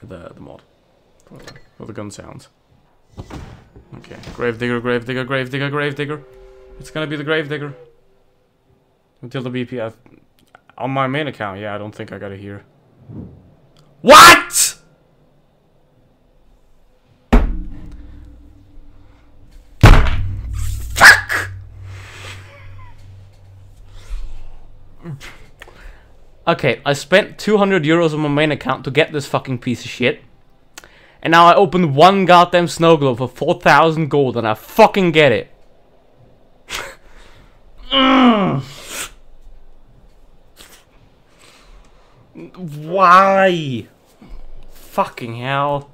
the mod for the gun sounds. Okay, Gravedigger, Gravedigger, Gravedigger, Gravedigger. It's gonna be the Gravedigger until the BP. On my main account, yeah, I don't think I got it here. What? Fuck! Okay, I spent 200 euros on my main account to get this fucking piece of shit. And now I opened one goddamn snow globe for 4,000 gold and I fucking get it. Why? Fucking hell.